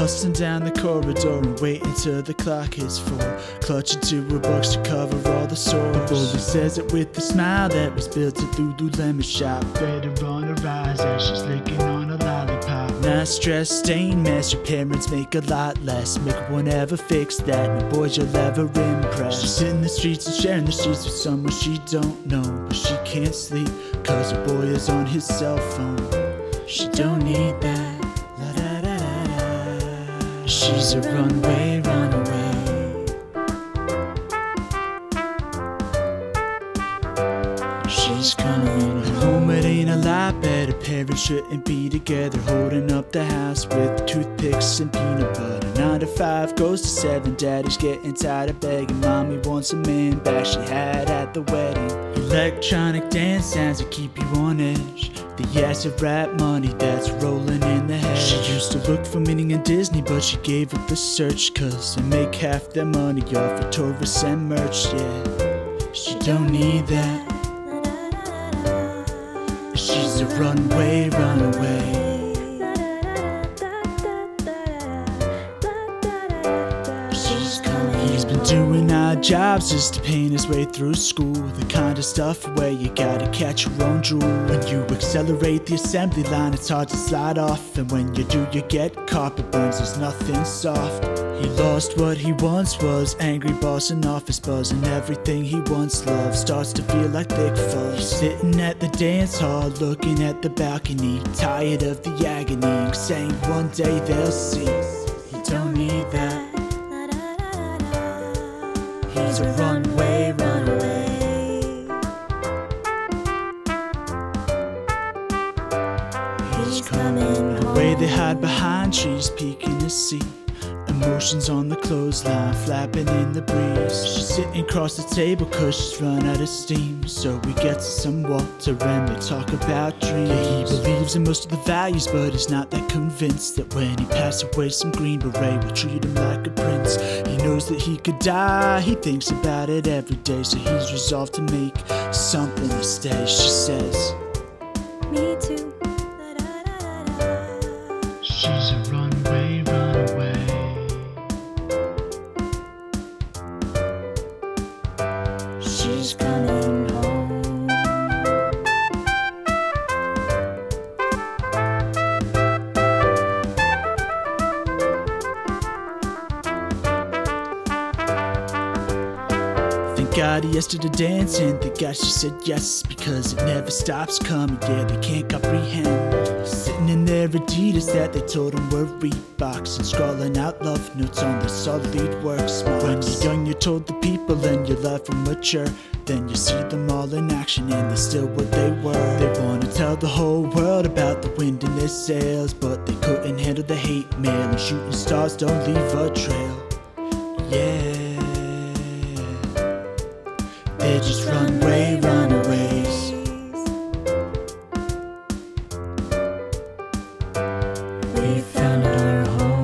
bustling down the corridor and waiting till the clock hits 4, clutching to her bucks to cover all the sores. The bully says it with a smile that was built at Lulu Lemon shop. Better on her eyes as she's licking on a lollipop. Not stress, stained mess, your parents make a lot less. Make one ever fix that, no boys you'll ever impress. She's in the streets and sharing the streets with someone she don't know, but she can't sleep cause her boy is on his cell phone. She don't need that, la da da da da. She's a runway runaway. She's coming home, it ain't a lot better. Parents shouldn't be together, holding up the house with toothpicks and peanut butter. 9 to 5 goes to 7, daddy's getting tired of begging. Mommy wants a man back she had at the wedding. Electronic dance sounds that keep you on edge. The acid rap money that's rolling in the head. She used to look for meaning in Disney, but she gave up the search, cause they make half their money off of tourists and merch, yeah. She don't need that. She's a runway runaway. She's coming. He's been doing odd jobs just to paying his way through school. The kind of stuff where you gotta catch your own drool. When you accelerate the assembly line, it's hard to slide off. And when you do, you get carpet burns, there's nothing soft. He lost what he once was, angry boss in office buzz, and everything he once loved starts to feel like thick fuzz. He's sitting at the dance hall, looking at the balcony, tired of the agony, saying one day they'll see. He don't need that. He's a runway runaway. He's coming home. The way they hide behind trees, peeking to see emotions on the clothesline, flapping in the breeze. She's sitting across the table cause she's run out of steam. So we get to some water and they talk about dreams. Yeah, he believes in most of the values, but he's not that convinced that when he passed away some Green Beret will treat him like a prince. He knows that he could die, he thinks about it every day, so he's resolved to make something to stay. She says, me too. She's a runway runaway. She's coming home. Thank God he yesterday dancing. Thank God she said yes, because it never stops coming. Yeah, they can't comprehend. Sitting in their Adidas that they told him were Reeboks, and scrawling out love notes on their solid works. When you're young, you're told the people in your life will mature. Then you see them all in action and they're still what they were. They want to tell the whole world about the wind in their sails, but they couldn't handle the hate mail, and shooting stars don't leave a trail. Yeah, they're just runway runaways. We found our home.